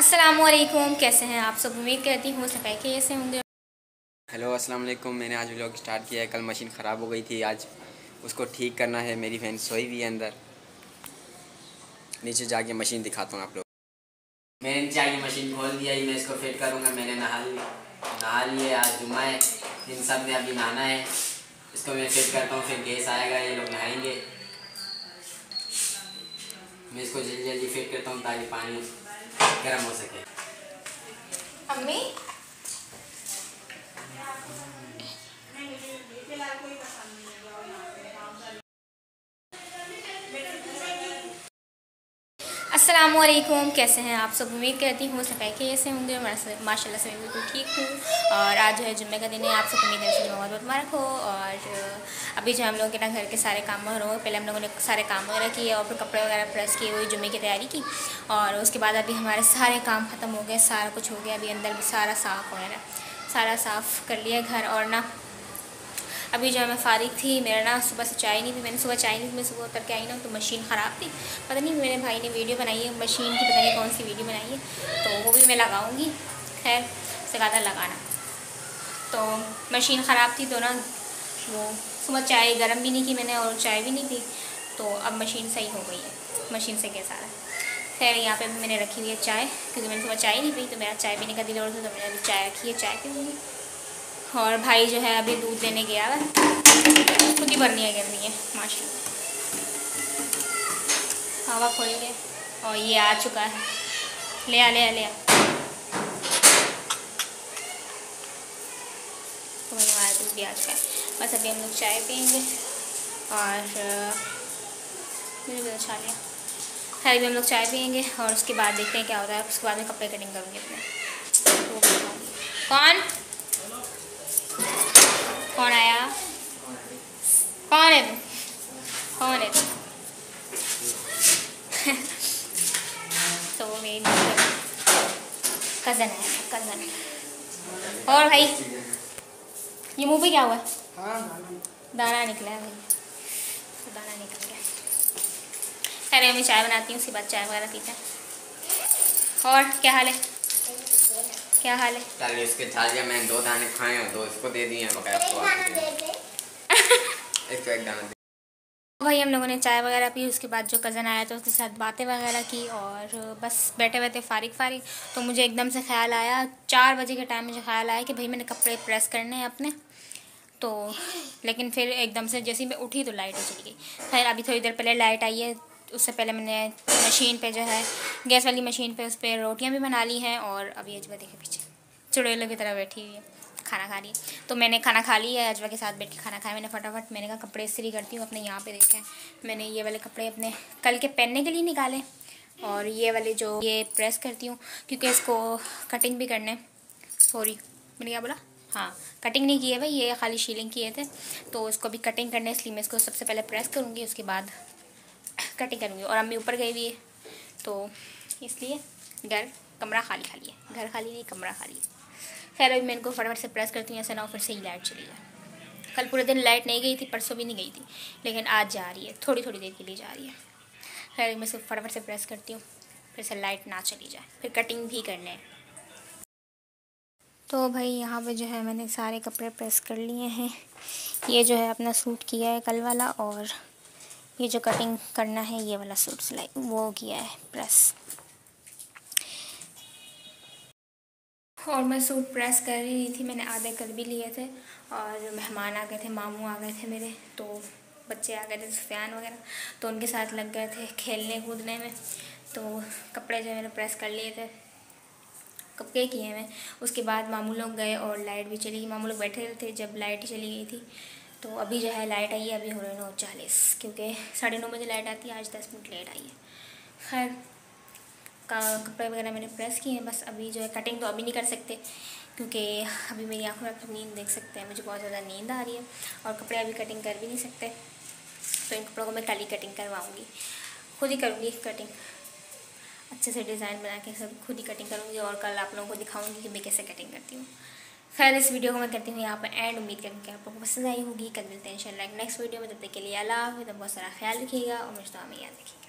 अस्सलामुअलैकुम, कैसे हैं आप सब। उम्मीद करती हूँ सब कैसे होंगे। हेलो अस्सलाम वालेकुम। मैंने आज व्लॉग स्टार्ट किया है। कल मशीन ख़राब हो गई थी, आज उसको ठीक करना है। मेरी बहन सोई हुई है अंदर, नीचे जाके मशीन दिखाता हूँ आप लोग। मैंने नीचे आके मशीन खोल दिया ही, मैं इसको फिट करूँगा। मैंने नहा लिए, आज जुम्मा है, इन सब ने अभी नहाना है। इसको मैं फिट करता हूँ, फिर गैस आएगा, ये लोग नहाएंगे। मैं इसको जल्दी जल्दी फिट करता हूँ ताकि पानी गर्म हो सके। अम्मी अस्सलामुअलैकुम, कैसे हैं आप सब। उम्मीद करती हूँ सब कैसे होंगे। माशाल्लाह से मैं बिल्कुल ठीक हूँ। और आज जो है जुम्मे का दिन है, आप सबको उम्मीद है जुम्मा बहुत बहुत मुबारक हो। और अभी जो हम लोगों के ना घर के सारे काम हो रहे, पहले हम लोगों ने सारे काम वगैरह किए और फिर कपड़े वगैरह प्रेस किए हुए जुम्मे की तैयारी की। और उसके बाद अभी हमारे सारे काम ख़त्म हो गए, सारा कुछ हो गया। अभी अंदर भी सारा साफ़ वगैरह सारा साफ़ कर लिया घर। और ना अभी जो मैं फ़ारिग थी, मेरा ना सुबह से चाय नहीं थी। मैंने सुबह चाय नहीं थी, मैं सुबह उतर के आई ना तो मशीन ख़राब थी। पता नहीं मेरे भाई ने वीडियो बनाई है मशीन की, पता नहीं कौन सी वीडियो बनाई है, तो वो भी मैं लगाऊंगी। खैर उससे कहा था लगाना, तो मशीन ख़राब थी तो ना वो सुबह चाय गर्म भी नहीं की मैंने और चाय भी नहीं पी, तो अब मशीन सही हो गई है, मशीन से गैस आ रहा है। खैर यहाँ पे भी मैंने रखी हुई है चाय, क्योंकि मैंने सुबह चाय नहीं पी तो मेरा चाय पीने का दिल और था, तो मैंने अभी चाय रखी है, चाय पीऊँगी। और भाई जो है अभी दूध लेने गया है, खुद ही बर्नियाँ गिर रही है माशाल्लाह, हवा खोल के। और ये आ चुका है, ले आ ले आ ले आ। तो भाई हमारा दूध भी आ चुका है। बस अभी हम लोग चाय पियेंगे और मैंने अच्छा लिया। खैर अभी हम लोग चाय पियेंगे और उसके बाद देखते हैं क्या होता है। उसके बाद मैं कपड़े कटिंग करूँगी अपने। कौन कौन आया, कौन है तू, कौन है तू? तो मेरी कज़न है, कज़न। और भाई ये मुंह पे क्या हुआ? दाना निकला है भाई, तो दाना निकल गया। खैर मैं चाय बनाती हूँ, उसके बाद चाय वगैरह पीते हैं। और क्या हाल है, क्या हाल है? कल इसके झालिया मैंने 2 दाने खाए और 2 इसको दे दिए हैं। इसको एक दाना दे। भाई हम लोगों ने चाय वगैरह पी, उसके बाद जो कज़न आया था उसके साथ बातें वगैरह की और बस बैठे बैठे फारिग तो मुझे एकदम से ख्याल आया, 4 बजे के टाइम मुझे ख्याल आया कि भाई मैंने कपड़े प्रेस करने हैं अपने। तो लेकिन फिर एकदम से जैसे ही मैं उठी तो लाइट ही चली गई। खैर अभी थोड़ी देर पहले लाइट आई है, उससे पहले मैंने मशीन पे जो है गैस वाली मशीन पे उस पर रोटियाँ भी बना ली हैं। और अभी अजवा देखे पीछे चुड़ैलों की तरह बैठी हुई है, खाना खा रही है। तो मैंने खाना खा लिया है, अजवा के साथ बैठ के खाना खाया मैंने फटाफट। मैंने कहा कपड़े इस्त्री करती हूँ अपने। यहाँ पे देखें मैंने ये वाले कपड़े अपने कल के पहनने के लिए निकाले और ये वाले जो ये प्रेस करती हूँ क्योंकि इसको कटिंग भी करने। सॉरी मैंने क्या बोला, हाँ कटिंग नहीं की है भाई, ये खाली शीलिंग किए थे, तो इसको भी कटिंग करने, इसलिए मैं इसको सबसे पहले प्रेस करूँगी, उसके बाद कटिंग करूँगी। और अम्मी ऊपर गई हुई है तो इसलिए कमरा खाली खाली है, घर खाली नहीं कमरा खाली है। खैर अभी मैं इनको फटाफट से प्रेस करती हूँ, ऐसा ना हो फिर से ही लाइट चली जाए। कल पूरे दिन लाइट नहीं गई थी, परसों भी नहीं गई थी, लेकिन आज जा रही है, थोड़ी थोड़ी देर के लिए जा रही है। खैर मैं सिर्फ फटाफट से प्रेस करती हूँ, फिर से लाइट ना चली जाए, फिर कटिंग भी करने हैं। तो भाई यहाँ पे जो है मैंने सारे कपड़े प्रेस कर लिए हैं। ये जो है अपना सूट किया है कल वाला, और ये जो कटिंग करना है ये वाला सूट सिलाई वो किया है प्रेस। और मैं सूट प्रेस कर ही रही थी, मैंने आधे कर भी लिए थे। और मेहमान आ गए थे, मामू आ गए थे मेरे, तो बच्चे आ गए थे सुफियान वगैरह, तो उनके साथ लग गए थे खेलने कूदने में। तो कपड़े जो मैंने प्रेस कर लिए थे, कपड़े किए मैं। उसके बाद मामू लोग गए और लाइट भी चली गई। मामू लोग बैठे थे जब लाइट चली गई थी। तो अभी जो है लाइट आई है, अभी हो रहे 9:40, क्योंकि 9:30 बजे लाइट आती है, आज 10 मिनट लेट आई है। खैर कपड़े वगैरह मैंने प्रेस किए हैं, बस अभी जो है कटिंग तो अभी नहीं कर सकते क्योंकि अभी मेरी आंखों में आप नींद देख सकते हैं, मुझे बहुत ज़्यादा नींद आ रही है और कपड़े अभी कटिंग कर भी नहीं सकते। तो इन कपड़ों को मैं कल ही कटिंग करवाऊँगी, खुद ही करूँगी कटिंग, अच्छे से डिज़ाइन बना के सब खुद ही कटिंग करूँगी और कल आप लोगों को दिखाऊँगी कि मैं कैसे कटिंग करती हूँ। खैर इस वीडियो को मैं करती हूँ यहाँ पर एंड, उम्मीद करूँ कि आप लोगों को पसंद आई होगी। कल मिलते हैं इंशाल्लाह नेक्स्ट वीडियो में, तब तक के लिए अल्लाह हाफ़िज़, बहुत सारा ख्याल रखिएगा और मुझे दुआ में याद रखिएगा।